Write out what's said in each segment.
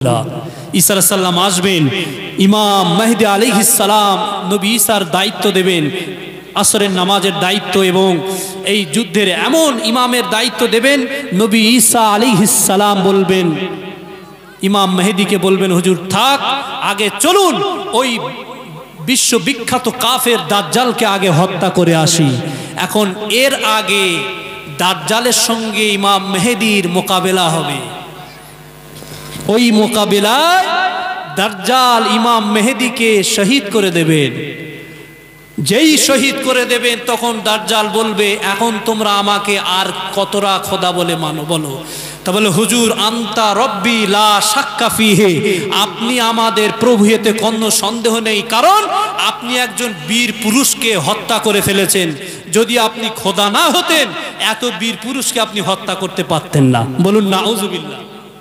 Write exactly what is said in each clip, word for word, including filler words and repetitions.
ঈসা আলাইহিস সালাম আসবেন, ইমাম মেহেদী আলাইহিস সালাম নবী ঈসার দায়িত্ব দেবেন, আসরের নামাজের দায়িত্ব এবং এই যুদ্ধের এমন ইমামের দায়িত্ব দেবেন। নবী ঈসা আলাইহিস সালাম বলবেন, ইমাম মেহেদীকে বলবেন, হুজুর থাক, আগে চলুন ওই বিশ্ববিখ্যাত কাফের দাজ্জালকে আগে হত্যা করে আসি। এখন এর আগে দাজ্জালের সঙ্গে ইমাম মেহেদীর মোকাবেলা হবে। ওই মোকাবেলায় দাজ্জাল ইমাম মেহেদীকে শহীদ করে দেবেন। যেই শহীদ করে দেবেন তখন দাজ্জাল বলবে, এখন তোমরা আমাকে আর কতটা খোদা বলে মানো বলো? তা বলে, হুজুর আন্তা রব্বি লা শাক্কা ফিহি, আপনি আমাদের প্রভু, এতে কোনো সন্দেহ নেই, কারণ আপনি একজন বীর পুরুষকে হত্যা করে ফেলেছেন। যদি আপনি খোদা না হতেন এত বীর পুরুষকে আপনি হত্যা করতে পারতেন না। বলুন নাউজুবিল্লাহ।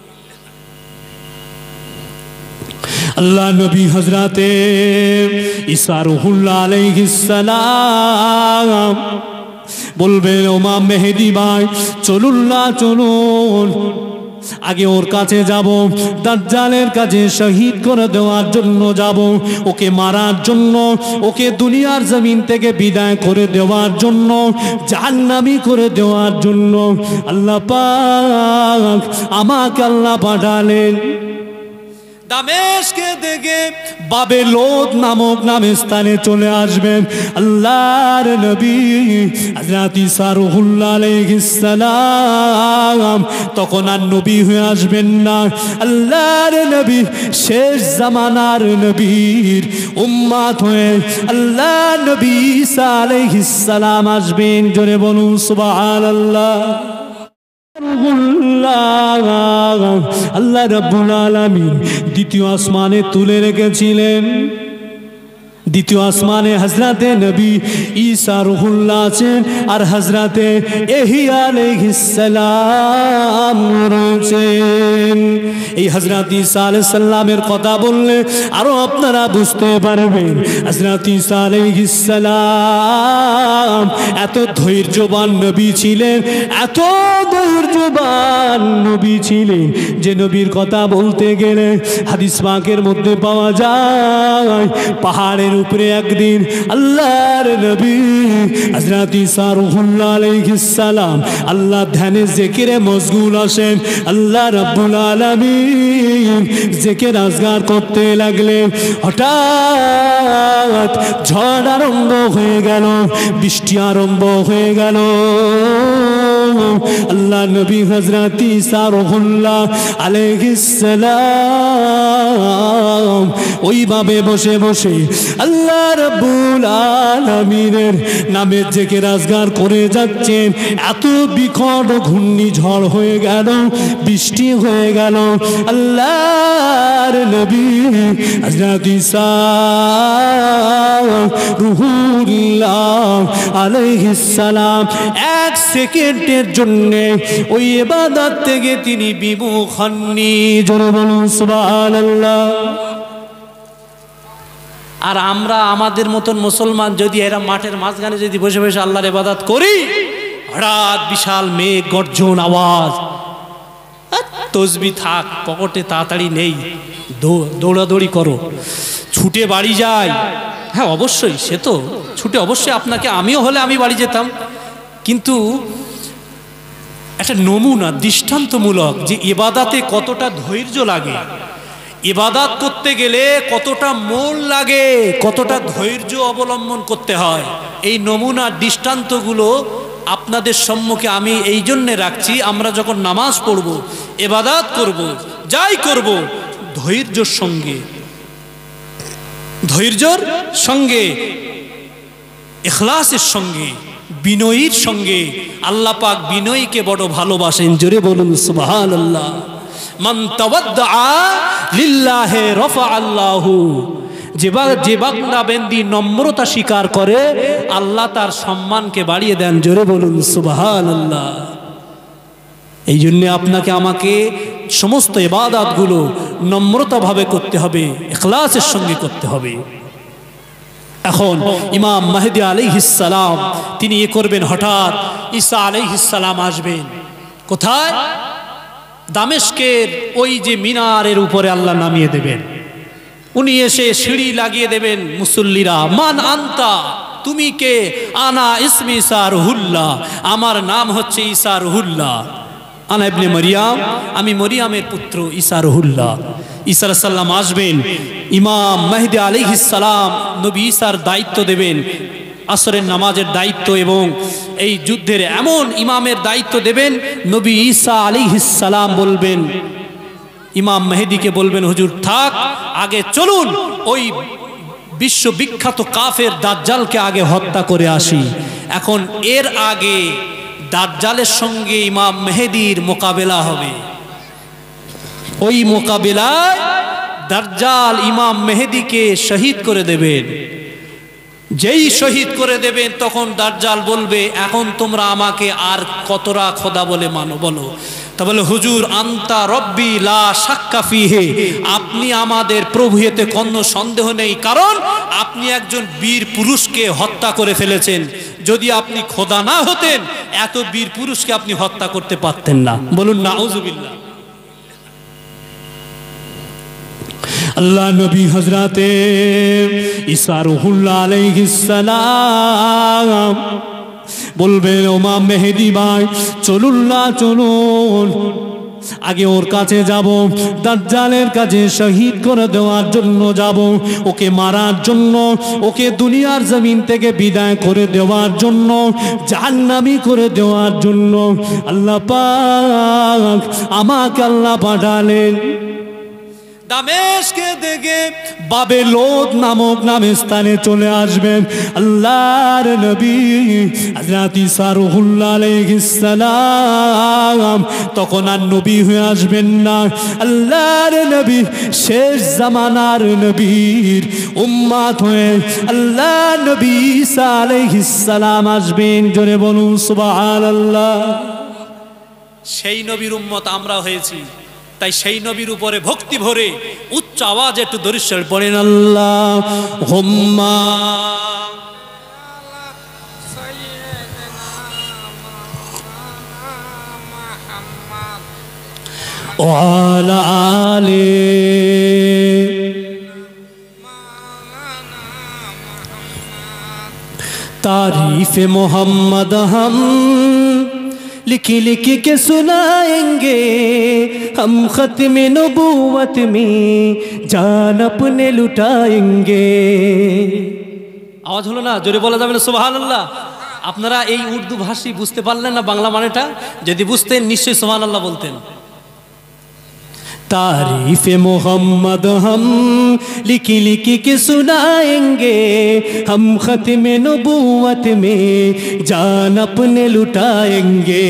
আল্লাহ নবী হযরতে ঈসা রূহুল্লাহ আলাইহিস সালাম বলবেন, ইমাম মেহেদী ভাই চলুন না, চলুন আগে ওর কাছে যাব, দাজ্জালের কাছে শহীদ করে দেওয়ার জন্য যাব, ওকে মারার জন্য, ওকে দুনিয়ার জমিন থেকে বিদায় করে দেওয়ার জন্য, জাহান্নামী করে দেওয়ার জন্য আল্লাহ পাক আমাকে আল্লাহ পাঠালেন। দামেস্কে থেকে বাবেলোদ নামক নামে স্থানে চলে আসবেন আল্লাহর নবী হযরত ঈসা রূহুল্লাহ আলাইহিস সালাম। তখন আর নবী হয়ে আসবেন না, আল্লাহর নবী শেষ জামানার নবীর উম্মত হয়ে আল্লাহ নবী ঈসা আলাইহিস সালাম আসবেন। জোরে বলুন সুবহানাল্লাহ। আল্লাহ রাব্বুল আলামিন দ্বিতীয় আসমানে তুলে রেখেছিলেন। দ্বিতীয় আসমানে হযরতে নবী ঈসা রূহুল্লাহ আছেন আর হযরতে ইহইয়া আলাইহিস সালাম রয়েছেন। এই হযরত ঈসা আলাইহিস সালামের কথা বললে আরো আপনারা বুঝতে পারবেন। হযরত ঈসা আলাইহিস সালাম এত ধৈর্যবান নবী ছিলেন, এত ধৈর্যবান নবী ছিলেন যে নবীর কথা বলতে গেলে হাদিস পাকের মধ্যে পাওয়া যায়, পাহাড়ের উপরে একদিন আল্লাহর নবী হযরত ঈসা রূহুল্লাহ আলাইহিস সালাম আল্লাহ ধ্যানে জিকিরে মশগুল আছেন। আল্লাহ রাব্বুল আলামিন জিকির আজগার করতে লাগলেন। হঠাৎ ঝড় আরম্ভ হয়ে গেল, বৃষ্টি আরম্ভ হয়ে গেল। আল্লাহ নবী হযরত ঈসা রূহুল্লাহ আলাইহিস সালাম ওইভাবে বসে বসে আল্লাহ রাব্বুল আলামিনের নামে জিকির আজগার করে যাচ্ছেন। এত বিকট ঘূর্ণিঝড় হয়ে গেল, বৃষ্টি হয়ে গেল। আল্লাহর নবী হযরত ঈসা রূহুল্লাহ আলাইহিস সালাম এক সেকেন্ডের জন্য ওই ইবাদত থেকে তিনি বিমুখ হননি। জোরে বলুন সুবহানাল্লাহ। আর আমরা আমাদের মতন মুসলমান যদি এরা মাঠের মাঝখানে যদি বসে বসে আল্লাহর ইবাদত করি, হঠাৎ বিশাল মেঘ গর্জন আওয়াজ, তসবিহ থাক পকেটে, তাড়াতাড়ি নেই, দৌড়াদৌড়ি করো, ছুটে বাড়ি যাই। হ্যাঁ অবশ্যই, সে তো ছুটে অবশ্যই আপনাকে, আমিও হলে আমি বাড়ি যেতাম, কিন্তু একটা নমুনা দৃষ্টান্তমূলক যে ইবাদতে কতটা ধৈর্য লাগে, ইবাদত করতে গেলে কতটা মন লাগে, কতটা ধৈর্য অবলম্বন করতে হয়। এই নমুনা দৃষ্টান্তগুলো আপনাদের সম্মুখে আমি এই জন্যে রাখছি, আমরা যখন নামাজ পড়ব, ইবাদত করব, যাই করব, ধৈর্যর সঙ্গে, ধৈর্যর সঙ্গে, ইখলাসের সঙ্গে, বিনয়ীর সঙ্গে। আল্লাহ পাক বিনয়ীকে বড় ভালোবাসেন। জোরে বলুন সুবহানাল্লাহ। মান তাওয়াদ্দা লিল্লাহি রাফাআল্লাহু, যে যে বান্দা বেন্দি নম্রতা স্বীকার করে আল্লাহ তার সম্মানকে বাড়িয়ে দেন। জোরে বলুন সুবহানাল্লাহ। এই জন্য আপনাকে আমাকে সমস্ত ইবাদতগুলো নম্রতাভাবে করতে হবে, ইখলাসের সঙ্গে করতে হবে। এখন ইমাম মেহেদী আলাইহিস সালাম তিনি এ করবেন, হঠাৎ ঈসা আলাইহিস সালাম আসবেন। কোথায়? দামেস্কের ওই যে মিনারের উপরে আল্লাহ নামিয়ে দেবেন। উনি এসে সিঁড়ি লাগিয়ে দেবেন, মুসল্লিরা মান আন্তা, তুমি কে? আনা ইসমি ঈসা রুহুল্লাহ, আমার নাম হচ্ছে ঈসা রুহুল্লাহ। আনা ইবনে মারিয়াম, আমি মরিয়ামের পুত্র ঈসা রুহুল্লাহ। ঈসা আলাইহিস সালাম আসবেন, ইমাম মেহদী আলাইহিস সালাম নবী ঈসার দায়িত্ব দেবেন, আসরের নামাজের দায়িত্ব এবং এই যুদ্ধের এমন ইমামের দায়িত্ব দেবেন। নবী ঈসা আলাইহিস সালাম বলবেন, ইমাম মেহেদীকে বলবেন, হুজুর থাক, আগে চলুন ওই বিশ্ববিখ্যাত কাফের দাজ্জালকে আগে হত্যা করে আসি। এখন এর আগে দাজ্জালের সঙ্গে ইমাম মেহেদীর মোকাবেলা হবে। ওই মোকাবেলায় দাজ্জাল ইমাম মেহেদীকে শহীদ করে দেবেন। যেই শহীদ করে দেবেন তখন দাজ্জাল বলবে, এখন তোমরা আমাকে আর কতটা খোদা বলে মানো বলো? তা বলে, হুজুর আন্তা রব্বি লা শাক্কা ফিহি, আপনি আমাদের প্রভু, এতে কোনো সন্দেহ নেই, কারণ আপনি একজন বীর পুরুষকে হত্যা করে ফেলেছেন। যদি আপনি খোদা না হতেন এত বীর পুরুষকে আপনি হত্যা করতে পারতেন না। বলুন নাউজুবিল্লাহ। আল্লাহ নবী হযরতে ঈসা রুহুল্লাহ আলাইহিস সালাম বলবেন, ইমাম মেহেদী ভাই চলুন না, চলুন আগে ওর কাছে যাব, দাজ্জালের কাছে শহীদ করে দেওয়ার জন্য যাব, ওকে মারার জন্য, ওকে দুনিয়ার জমিন থেকে বিদায় করে দেওয়ার জন্য, জাহান্নামী করে দেওয়ার জন্য আল্লাহ পাক আমাকে আল্লাহ পাঠালেন। দামেস্কে থেকে বাবেলোদ নামক নামে স্থানে চলে আসবেন আল্লাহর নবী হযরত ঈসা রুহুল্লাহ আলাইহিস সালাম। তখন আর নবী হয়ে আসবেন না, আল্লাহর নবী শেষ জামানার নবীর উম্মত হয়ে আল্লাহ নবী ঈসা আলাইহিস সালাম আসবেন। জোরে বলুন সুবহানাল্লাহ। সেই নবীর উম্মত আমরা হয়েছি, তাই সেই নবীর উপরে ভক্তি ভরে উচ্চ আওয়াজে একটু দরুদ পড়েন, আল্লাহুম্মা ওয়া আলা আলি तारीफ़ मोहम्मद हम लिख लिख के सुनाएंगे, हम ख़त्म नबूवत में जान अपने लुटाएंगे। आवाज হলো না? জোরে বলা যাবে না সুবহানাল্লাহ? আপনারা এই উর্দু ভাষী বুঝতে পারলেন না বাংলা মানেটা? যদি বুঝতেন নিশ্চয়ই সুবহানাল্লাহ বলতেন। तारीफ़ मोहम्मद हम लिख लिख के सुनाएंगे, हम ख़त्म नबूवत में जान अपने लुटाएंगे।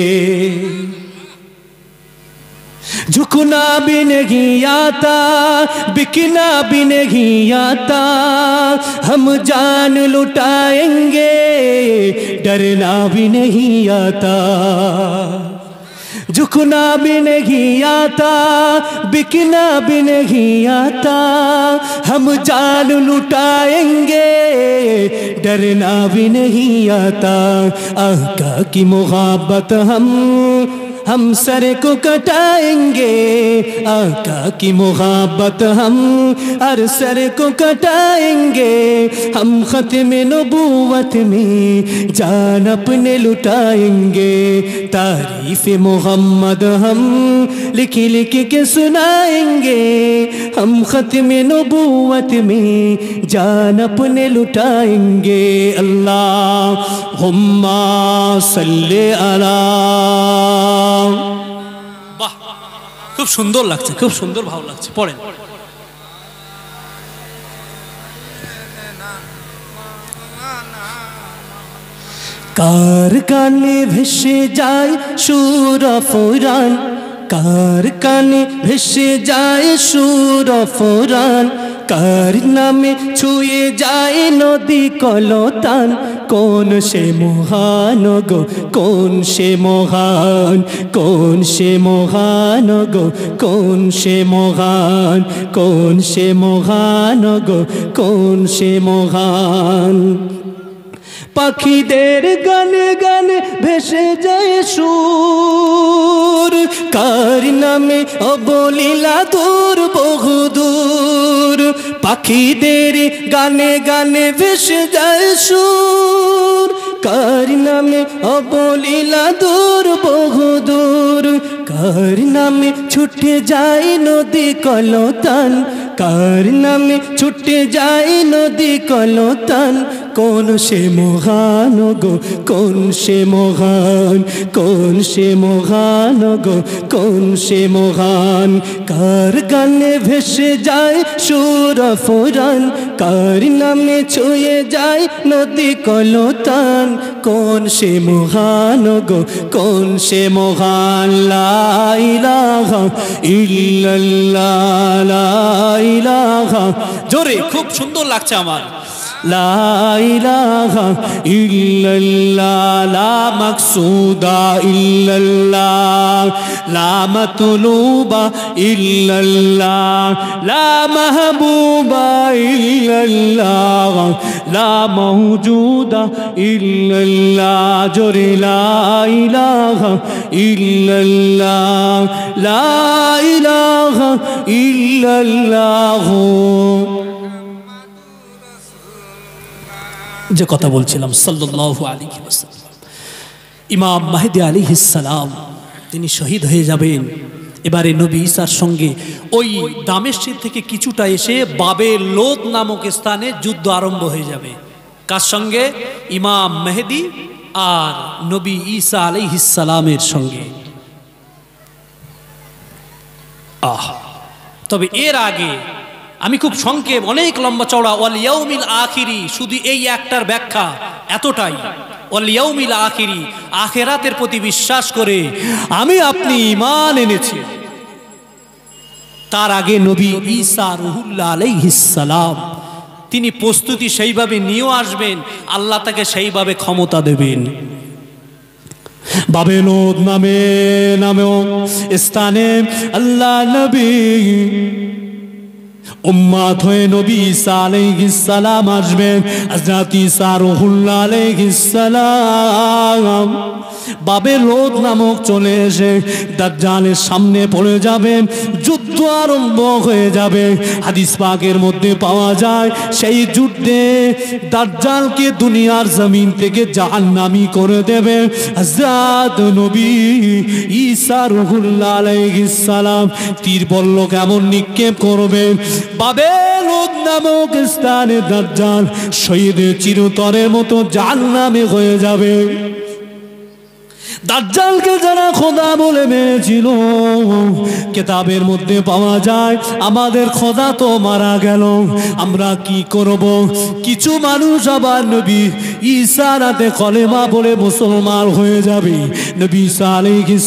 झुकना भी नहीं आता, बिकना भी नहीं आता, हम जान लुटाएंगे, डरना भी नहीं आता। झुकना भी नहीं आता, बिकना भी नहीं आता, हम जान लुटाएंगे, डरना भी नहीं आता। आका की मोहब्बत हम हम सर को कटाएंगे, आका की मोहब्बत हम हर सर को कटाएंगे, हम ख़त्म नबूवत में जान अपने लुटाएंगे। तारीफ़ मोहम्मद हम लिख लिख के सुनाएंगे, हम ख़त्म नबूवत में जान अपने लुटाएंगे। अल्लाहुम्मा सल्ली अला। বাহ, খুব সুন্দর লাগছে, খুব সুন্দর ভালো লাগছে, পড়েন। কার কানে ভেসে যায় সুর ফুরান, কার কানে ভেসে যায় সুর ফুরান, কার নামে ছুঁয়ে যায় নদী কলতান, কোন সে মহান গো, কোন সে মহান, কোন সে মহান গো, কোন সে মহান, কোন সে মহান গো, কোন সে মহান। পাখিদের গানে গানে ভেসে যায় সুর, কার নামে অবলীলা দূর বহুদূর। পাখিদের গানে গানে ভেসে যায় সুর, কার নামে অবলীলা দূর বহুদূর। কার নামে ছুটে যায় নদী কলতান, কার নামে ছুটে যায় নদী কলতান। কোন সে মহান গো, কোন সে মহান, কোন সে মহান গো, কোন সে মহান। কার গানে ভেসে যায় সুর ফুরান, কার নামে ছুঁয়ে যায় নদী কলতান। কোন সে মহান গো, কোন সে মহান। লা ইলাহা ইল্লাল্লাহ, লা ইলাহা। জোরে, খুব সুন্দর লাগছে আমার। লা ইলাহা ইল্লাল্লাহ, লা মাকসুদা ইল্লাল্লাহ, লা মাতলুবা ইল্লাল্লাহ, লা মাহবুবা ইল্লাল্লাহ, লা মাওজুদা ইল্লাল্লাহ। জোরে লা ইলাহা ইল্লাল্লাহ, লা ইলাহা ইল্লাল্লাহ। যে কথা বলছিলাম সাল্লাল্লাহু আলাইহি ওয়াসাল্লাম, ইমাম মাহদী আলাইহিস সালাম তিনি শহীদ হয়ে যাবেন। এবারে নবী ঈসার সঙ্গে ওই দামেস্ক থেকে কিছুটা এসে বাবেল লোদ নামক স্থানে যুদ্ধ আরম্ভ হয়ে যাবে। কার সঙ্গে? ইমাম মেহেদী আর নবী ঈসা আলাইহিস সালামের সঙ্গে। আহ তবে এর আগে আমি খুব সংক্ষেপ, অনেক লম্বা চওড়া, ওয়াল ইয়াউমিল আখিরি, শুধু এই একটার ব্যাখ্যা এতটাই। ওয়াল ইয়াউমিল আখিরি, আখিরাতের প্রতি বিশ্বাস করে আমি আপনি ঈমান এনেছি। তার আগে নবী ঈসা রুহুল্লাহ আলাইহিস সালাম তিনি প্রস্তুতি সেইভাবে নিয়েও আসবেন, আল্লাহ তাকে সেইভাবে ক্ষমতা দেবেন। বাবেল লোদ নামে নামেও স্থানে আল্লাহ নবী উম্মত হয়ে নবী ঈসা আলাইহিস সালাম আসবেন। হযরত ঈসা রূহুল্লাহ আলাইহিস সালাম বাবেল লোদ নামক চলে এসে দাজ্জালের সামনে পড়ে যাবেন, যুদ্ধ আরম্ভ হয়ে যাবে। হাদিস পাকের মধ্যে পাওয়া যায় সেই যুদ্ধে দাজ্জালকে দুনিয়ার জমিন থেকে জাহান্নামী করে দেবে হযরত নবী ঈসা রূহুল্লাহ আলাইহিস সালাম। তীর বল্ল কেমন নিক্ষেপ করবে, বাবেল লোদ নামক স্থানে দাজ্জাল শহীদের চিরতরের মতো জাহান্নামে হয়ে যাবে। দাজ্জালকে যারা খোদা বলে মেরেছিল, কিতাবের মধ্যে পাওয়া যায় আমাদের খোদা তো মারা গেল, আমরা কি করব? কিছু মানুষ আবার নবী ঈসার হাতে কলেমা বলে মুসলমান হয়ে যাবে। নবী ঈসা আলাইহিস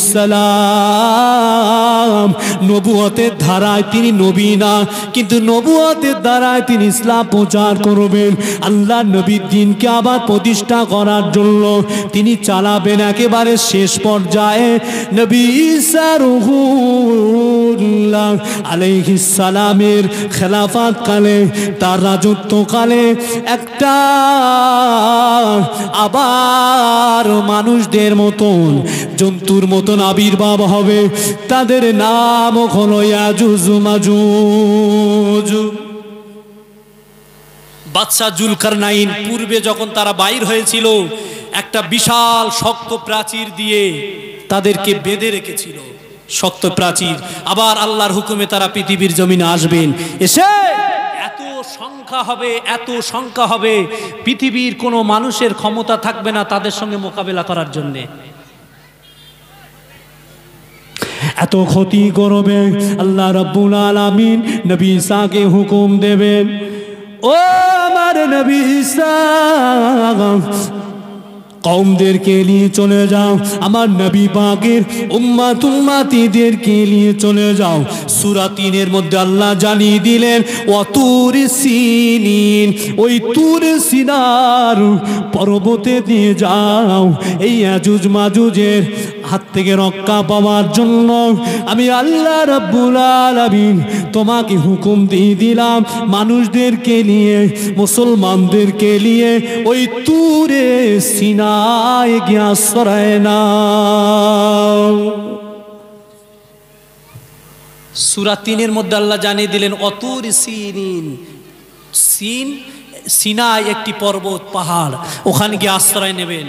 সালাম নবুয়তের ধারায় তিনি নবী না, কিন্তু নবুয়তের ধারায় তিনি ইসলাম প্রচার করবেন। আল্লাহ নবীর দিনকে আবার প্রতিষ্ঠা করার জন্য তিনি চালাবেন একেবারে শেষ পর্যায়ে। নবী ঈসা রূহুল্লাহ আলাইহিস সালামের খেলাফত কালে, তার রাজত্ব কালে একটা আবার মানুষদের মতন জন্তুর মতন আবির্ভাব হবে। তাদের নাম হলো ইয়াজুজ মাজুজ। বাদশা জুলকারনাইন পূর্বে যখন তারা বাইর হয়েছিল, একটা বিশাল শক্ত প্রাচীর দিয়ে তাদেরকে বেঁধে রেখেছিল, শক্ত প্রাচীর। আবার আল্লাহর হুকুমে তারা পৃথিবীর জমিনে আসবেন, এসে এত সংখ্যা হবে, এত সংখ্যা হবে, পৃথিবীর কোনো মানুষের ক্ষমতা থাকবে না তাদের সঙ্গে মোকাবেলা করার জন্য। এত ক্ষতি করবে, আল্লাহ রাব্বুল আলামিন নবী ঈসাকে হুকুম দেবেন, ও আমার নবী ঈসা কওমদেরকে নিয়ে চলে যাও, আমার নবী পাকের উম্মত উম্মতিদেরকে নিয়ে চলে যাও। সূরা তিনের মধ্যে আল্লাহ জানিয়ে দিলেন ওয়াতুর সিনিন, ওই তুর সিনার পর্বতে দিয়ে যাও। এই ইয়াজুজ মাজুজের হাত থেকে রক্ষা পাওয়ার জন্য আমি আল্লাহ রাব্বুল আলামিন তোমাকে হুকুম দিয়ে দিলাম, মানুষদেরকে নিয়ে, মুসলমানদেরকে নিয়ে ওই তুরে সিনায় গিয়ে আশ্রয় নাও। সূরা তিনের মধ্যে আল্লাহ জানিয়ে দিলেন অতুর সিনিন, সিন সিনাই একটি পর্বত পাহাড়, ওখানে গিয়ে আশ্রয় নেবেন।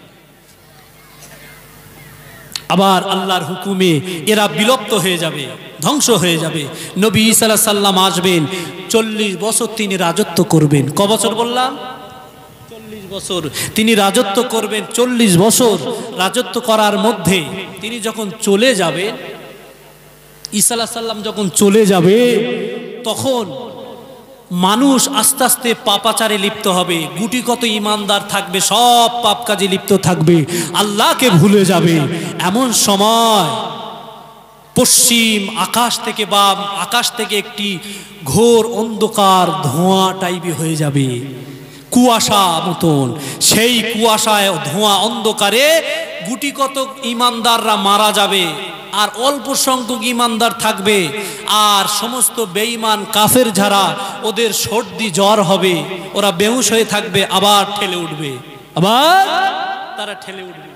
আবার আল্লাহর হুকুমে এরা বিলুপ্ত হয়ে যাবে, ধ্বংস হয়ে যাবে। নবী ঈসা আলাইহিস সালাম আসবেন, চল্লিশ বছর তিনি রাজত্ব করবেন। ক বছর বললাম? চল্লিশ বছর তিনি রাজত্ব করবেন। চল্লিশ বছর রাজত্ব করার মধ্যে তিনি যখন চলে যাবেন, ঈসা আলাইহিস সালাম যখন চলে যাবে, তখন মানুষ আস্তে আস্তে পাপাচারে লিপ্ত হবে। গুটি কত ইমানদার থাকবে, সব পাপ কাজে লিপ্ত থাকবে, আল্লাহকে ভুলে যাবে। এমন সময় পশ্চিম আকাশ থেকে বা আকাশ থেকে একটি ঘোর অন্ধকার ধোঁয়া টাইপি হয়ে যাবে, কুয়াশা মতন। সেই কুয়াশায় ধোঁয়া অন্ধকারে গুটি কত ইমানদাররা মারা যাবে, আর অল্প সংখ্যক ইমানদার থাকবে। আর সমস্ত বেঈমান কাফের যারা, ওদের সর্দি জ্বর হবে, ওরা বেহুশ হয়ে থাকবে, আবার ঠেলে উঠবে, আবার তারা ঠেলে উঠবে।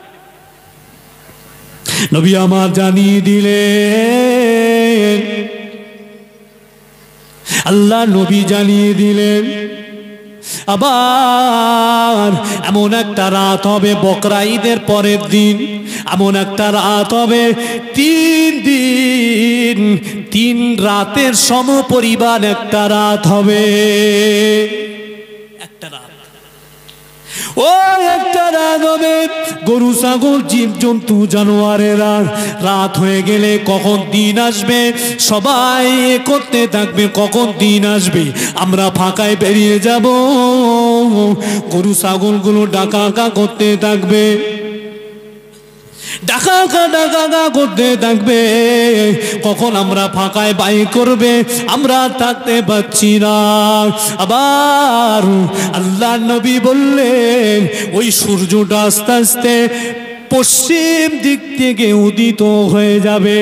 নবী আমার জানিয়ে দিলেন, আল্লাহ নবী জানিয়ে দিলেন, আবার এমন একটা রাত হবে বকরা ঈদের পরের দিন, এমন একটা রাত হবে তিন দিন তিন রাতের সমপরিমাণ একটা রাত হবে। একটা রাত, ও একটা রাত হবে গরু ছাগল জীবজন্তু জানোয়ারেরা রাত হয়ে গেলে কখন দিন আসবে সবাই করতে থাকবে, কখন দিন আসবে আমরা ফাঁকায় বেরিয়ে যাব। গরু ছাগলগুলো ডাকা করতে থাকবে, ডাকা ডাকা করতে থাকবে, কখন আমরা ফাঁকায় বাই করবে আমরা থাকতে পাচ্ছি না। আবার আল্লাহ নবী বললেন ওই সূর্যটা আস্তে আস্তে পশ্চিম দিক থেকে উদিত হয়ে যাবে।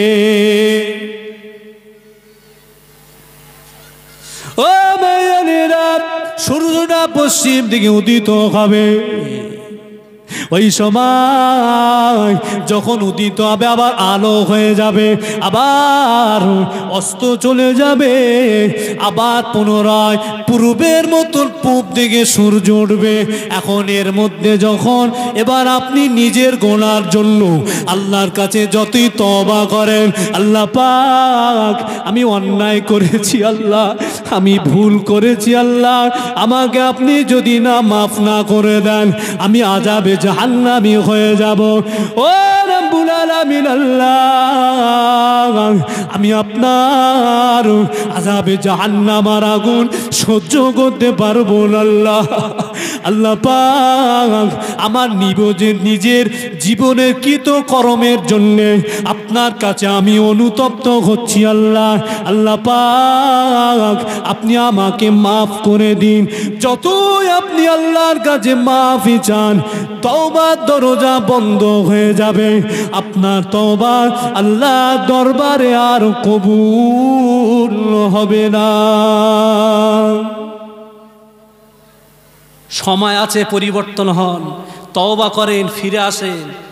ও মেয়েরা, সূর্যটা পশ্চিম দিকে উদিত হবে। ওই সময় যখন উদিত হবে আবার আলো হয়ে যাবে, আবার অস্ত চলে যাবে, আবার পুনরায় পূর্বের মতন পূব দিকে সূর্য উঠবে। এখন এর মধ্যে যখন এবার আপনি নিজের গোনার জন্য আল্লাহর কাছে যতই তওবা করেন, আল্লাহ পাক আমি অন্যায় করেছি, আল্লাহ আমি ভুল করেছি, আল্লাহ আমাকে আপনি যদি না মাফ না করে দেন আমি আযাবে জাহান্নামী হয়ে যাব। ও রব্বুল আলামিন আল্লাহ, আমি আপনার আযাবে জাহান্নামের আগুন সহ্য করতে পারবো না আল্লাহ। আল্লাহ পাক আমার নিজের নিজের জীবনের কৃত কর্মের জন্য আপনার কাছে আমি অনুতপ্ত হচ্ছি আল্লাহ। আল্লাহ পাক আপনি আমাকে মাফ করে দিন। যতই আপনি আল্লাহর কাছে মাফি চান তওবার দরজা বন্ধ হয়ে যাবে, আপনার তওবা আল্লাহর দরবারে আর কবুল হবে না। সময় আছে, পরিবর্তন হন, তওবা করেন, ফিরে আসেন।